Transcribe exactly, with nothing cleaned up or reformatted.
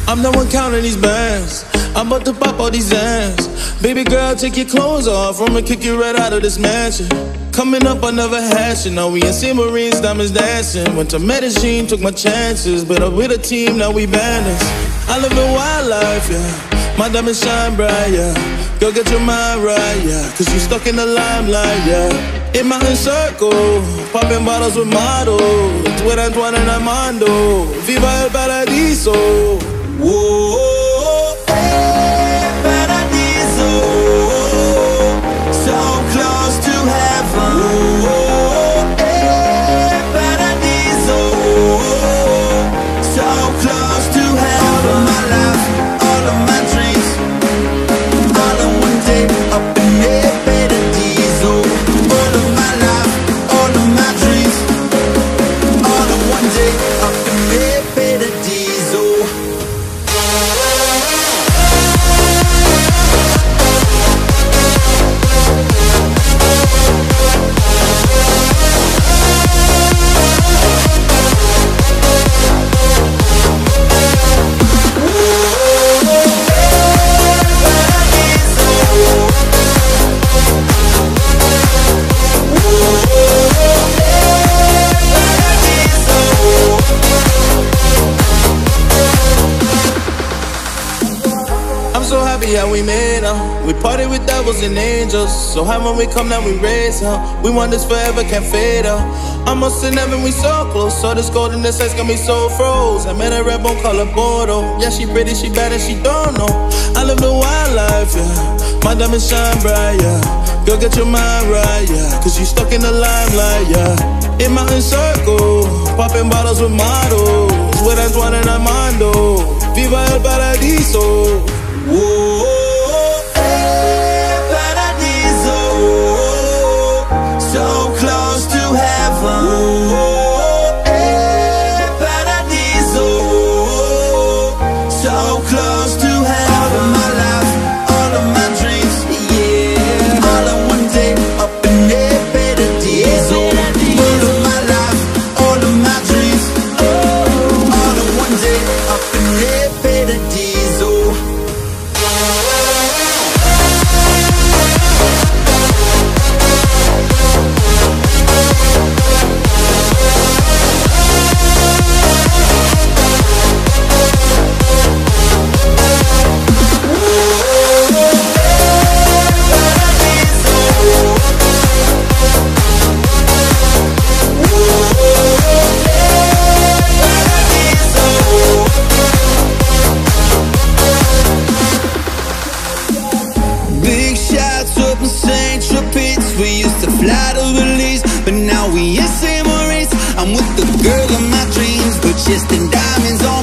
I'm the one counting these bands. I'm about to pop all these ends. Baby girl, take your clothes off, I'ma kick you right out of this mansion. Coming up, I never had you. Now we in Sea Marines, diamonds dancing. Went to Medellin, took my chances. But up with a team, now we bandits. I live a wild life, yeah. My diamonds shine bright, yeah. Girl, get your mind right, yeah. Cause you stuck in the limelight, yeah. In mountain circle, popping bottles with models. With Antoine and Armando. Viva el Paradiso. Whoa, hey, Paradiso. So close to heaven. Whoa, hey, Paradiso. So close to heaven. All of my life, all of my dreams, all in one day, up in there, Paradiso. All of my life, all of my dreams, all in one day, up in there, Paradiso. So happy how we made them. We party with devils and angels. So high when we come down we raise up. We want this forever, can't fade out. Almost in heaven, we so close. So this golden this ice got me so froze. I met a red bone, call her Bordeaux. Yeah, she pretty, she bad and she don't know. I live the wild life, yeah. My diamonds shine bright, yeah. Girl, get your mind right, yeah. Cause you stuck in the limelight, yeah. In mountain circle, popping bottles with models. With Antoine and Armando. Viva el Paradiso. Whoa, hey, Paradiso. So close to heaven. Whoa, hey, Paradiso. So close to heaven. All of my life, all of my dreams, yeah. All in one day, up in there, Paradiso. All of my life, all of my dreams, all in one day, up in there, Paradiso. We used to fly to Belize, but now we in Saint Maurice. I'm with the girl of my dreams, but just in diamonds on